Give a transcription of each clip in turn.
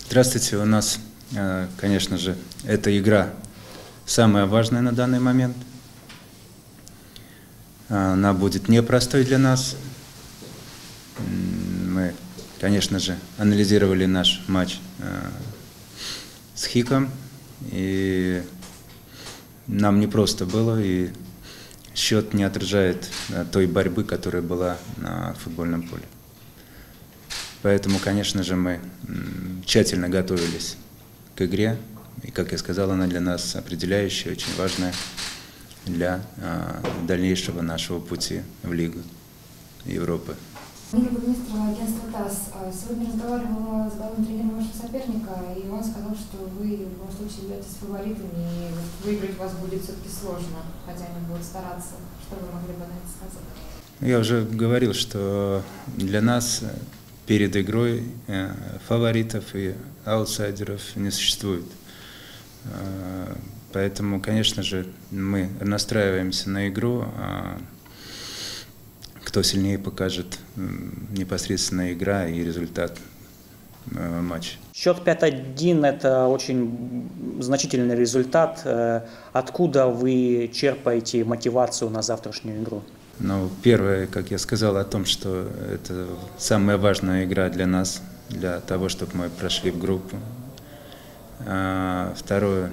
Здравствуйте, у нас, конечно же, эта игра самая важная на данный момент. Она будет непростой для нас. Мы, конечно же, анализировали наш матч с Хиком, и нам непросто было, и счет не отражает той борьбы, которая была на футбольном поле. Поэтому, конечно же, мы тщательно готовились к игре. И, как я сказал, она для нас определяющая, очень важная для дальнейшего нашего пути в Лигу Европы. Министр агентства ТАСС сегодня разговаривала с главным тренером вашего соперника, и он сказал, что вы в любом случае являетесь фаворитами, и выиграть вас будет все-таки сложно, хотя они будут стараться. Что вы могли бы на это сказать? Я уже говорил, что для нас перед игрой фаворитов и аутсайдеров не существует. Поэтому, конечно же, мы настраиваемся на игру. Кто сильнее, покажет непосредственно игра и результат матча. Счет 5-1 – это очень значительный результат. Откуда вы черпаете мотивацию на завтрашнюю игру? Ну, первое, как я сказал, о том, что это самая важная игра для нас, для того, чтобы мы прошли в группу. Второе,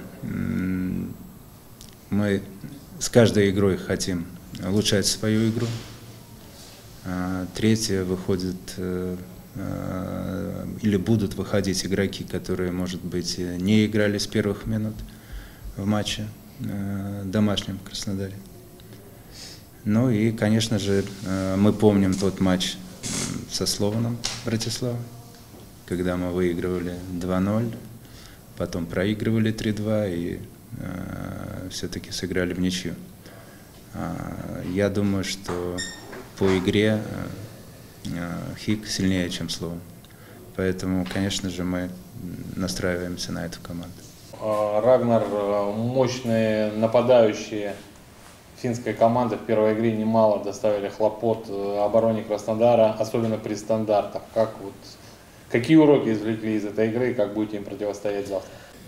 мы с каждой игрой хотим улучшать свою игру. Третье, выходит или будут выходить игроки, которые, может быть, не играли с первых минут в матче домашнем в Краснодаре. Ну и, конечно же, мы помним тот матч со Слованом Братислава, когда мы выигрывали 2-0, потом проигрывали 3-2 и все-таки сыграли в ничью. Я думаю, что по игре Хик сильнее, чем Слован. Поэтому, конечно же, мы настраиваемся на эту команду. Рагнар, мощные нападающие финской команды в первой игре немало доставили хлопот обороне Краснодара, особенно при стандартах. Какие уроки извлекли из этой игры и как будете им противостоять завтра?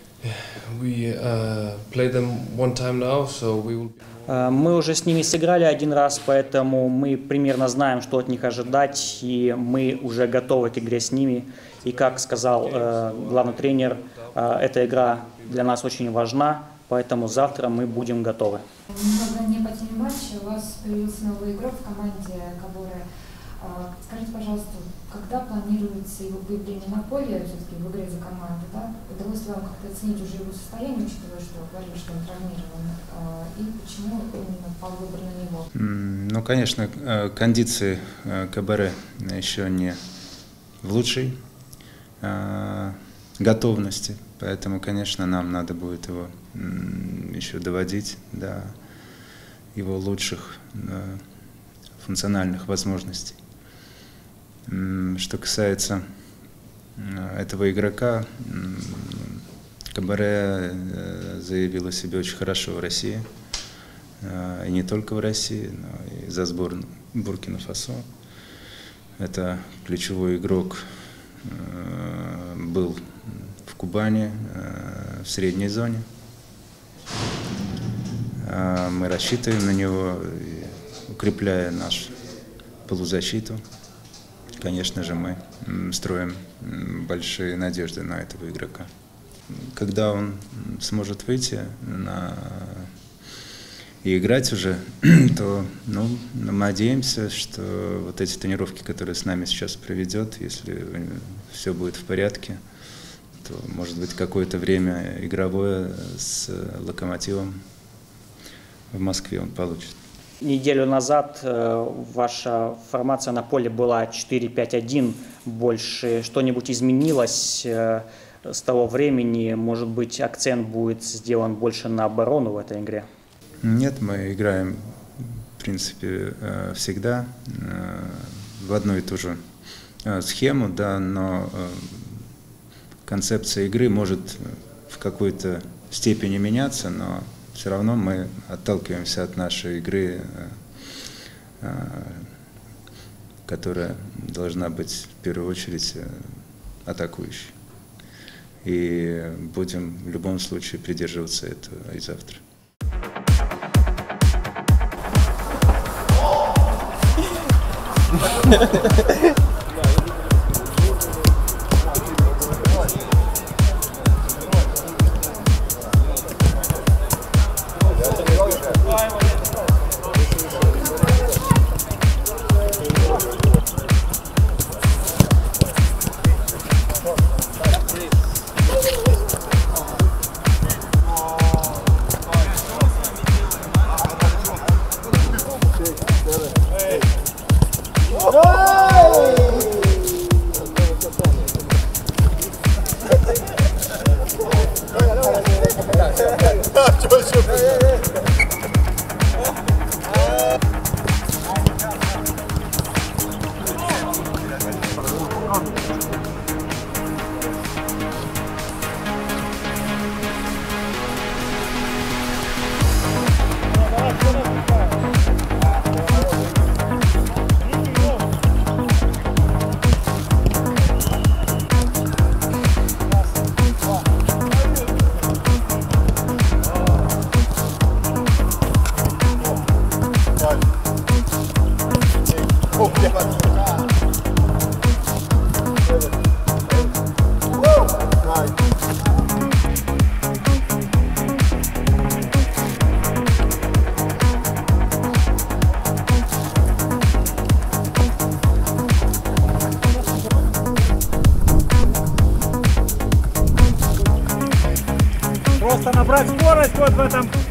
Мы уже с ними сыграли один раз, поэтому мы примерно знаем, что от них ожидать, и мы уже готовы к игре с ними. И, как сказал главный тренер, эта игра для нас очень важна, поэтому завтра мы будем готовы. Немного не по теме матча, у вас появился новый игрок в команде Каборе. Скажите, пожалуйста, когда планируется его появление на поле, все-таки в игре за команду, да? Удалось ли вам как-то оценить уже его состояние, учитывая, что говорили, что он травмирован, и почему именно пал выбор на него? Ну, конечно, кондиции Каборе еще не в лучшей готовности, поэтому, конечно, нам надо будет его еще доводить до его лучших функциональных возможностей. Что касается этого игрока, Каборе заявил о себе очень хорошо в России, и не только в России, но и за сборную Буркина-Фасо. Это ключевой игрок, был в Кубани, в средней зоне. Мы рассчитываем на него, укрепляя нашу полузащиту. Конечно же, мы строим большие надежды на этого игрока. Когда он сможет выйти и играть уже, то мы надеемся, что вот эти тренировки, которые с нами сейчас проведет, если все будет в порядке, то, может быть, какое-то время игровое с Локомотивом в Москве он получит. Неделю назад ваша формация на поле была 4-5-1. Больше что-нибудь изменилось с того времени? Может быть, акцент будет сделан больше на оборону в этой игре? Нет, мы играем, в принципе, всегда в одну и ту же схему, да, но концепция игры может в какой-то степени меняться, но все равно мы отталкиваемся от нашей игры, которая должна быть в первую очередь атакующей. И будем в любом случае придерживаться этого и завтра. Просто набрать скорость вот в этом